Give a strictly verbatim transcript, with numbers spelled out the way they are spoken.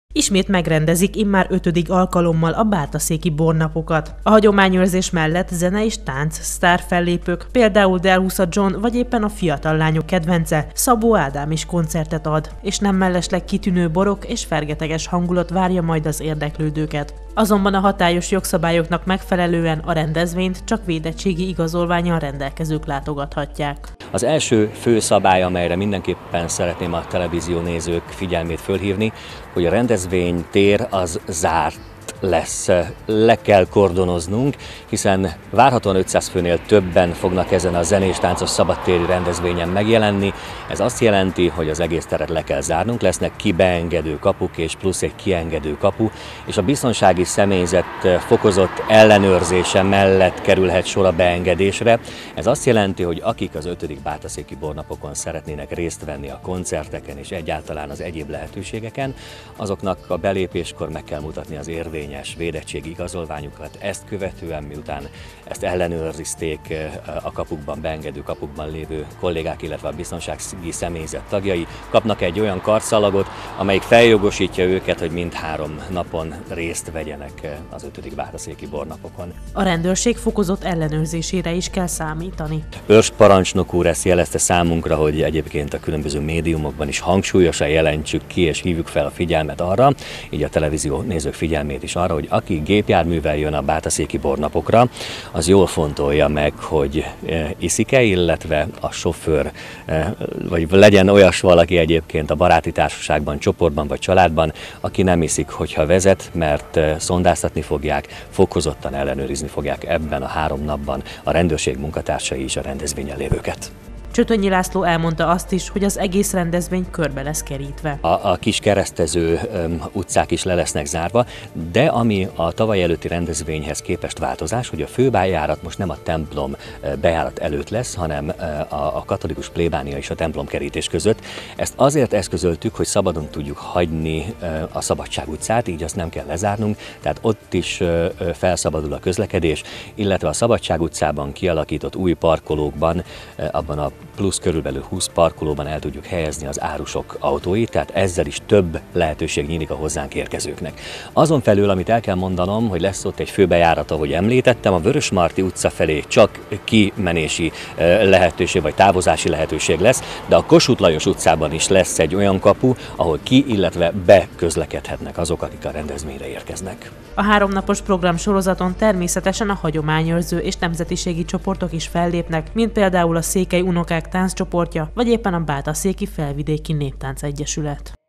Ismét megrendezik immár ötödik alkalommal a Bátaszéki Bornapokat. A hagyományőrzés mellett zene és tánc sztárfellépők, például Delhusa John vagy éppen a fiatal lányok kedvence, Szabó Ádám is koncertet ad, és nem mellesleg kitűnő borok és fergeteges hangulat várja majd az érdeklődőket. Azonban a hatályos jogszabályoknak megfelelően a rendezvényt csak védettségi igazolvánnyal rendelkezők látogathatják. Az első fő szabály, amelyre mindenképpen szeretném a televízió nézők figyelmét fölhívni, hogy a rendezvénytér az zárt lesz. Le kell kordonoznunk, hiszen várhatóan ötszáz főnél többen fognak ezen a zenés táncos szabadtéri rendezvényen megjelenni. Ez azt jelenti, hogy az egész teret le kell zárnunk, lesznek kibeengedő kapuk és plusz egy kiengedő kapu, és a biztonsági személyzet fokozott ellenőrzése mellett kerülhet sor a beengedésre. Ez azt jelenti, hogy akik az ötödik Bátaszéki Bornapokon szeretnének részt venni a koncerteken és egyáltalán az egyéb lehetőségeken, azoknak a belépéskor meg kell mutatni az érvény védettségi igazolványukat. Ezt követően, miután ezt ellenőrizték a kapukban, beengedő kapukban lévő kollégák, illetve a biztonsági személyzet tagjai, kapnak egy olyan karszalagot, amelyik feljogosítja őket, hogy mindhárom napon részt vegyenek az ötödik Bátaszéki Bornapokon. A rendőrség fokozott ellenőrzésére is kell számítani. Őrs parancsnok úr ezt jelezte számunkra, hogy egyébként a különböző médiumokban is hangsúlyosan jelentsük ki és hívjuk fel a figyelmet arra, így a televízió nézők figyelmét is arra, hogy aki gépjárművel jön a Bátaszéki Bornapokra, az jól fontolja meg, hogy iszik-e, illetve a sofőr, vagy legyen olyas valaki egyébként a baráti társaságban, csoportban vagy családban, aki nem iszik, hogyha vezet, mert szondáztatni fogják, fokozottan ellenőrizni fogják ebben a három napban a rendőrség munkatársai is a rendezvényen lévőket. Csötönyi László elmondta azt is, hogy az egész rendezvény körbe lesz kerítve. A, a kis keresztező um, utcák is le lesznek zárva, de ami a tavaly előtti rendezvényhez képest változás, hogy a főbejárat most nem a templom bejárat előtt lesz, hanem a, a katolikus plébánia és a templom kerítés között. Ezt azért eszközöltük, hogy szabadon tudjuk hagyni a Szabadság utcát, így azt nem kell lezárnunk, tehát ott is felszabadul a közlekedés, illetve a Szabadság utcában kialakított új parkolókban, abban a plusz körülbelül húsz parkolóban el tudjuk helyezni az árusok autóit, tehát ezzel is több lehetőség nyílik a hozzánk érkezőknek. Azon felül, amit el kell mondanom, hogy lesz ott egy főbejárat, ahogy említettem, a Vörösmarty utca felé csak kimenési lehetőség vagy távozási lehetőség lesz, de a Kossuth Lajos utcában is lesz egy olyan kapu, ahol ki, illetve be közlekedhetnek azok, akik a rendezvényre érkeznek. A háromnapos program sorozaton természetesen a hagyományőrző és nemzetiségi csoportok is fellépnek, mint például a Székely Unokák Tánccsoportja, vagy éppen a Bátaszéki Felvidéki Néptánc Egyesület.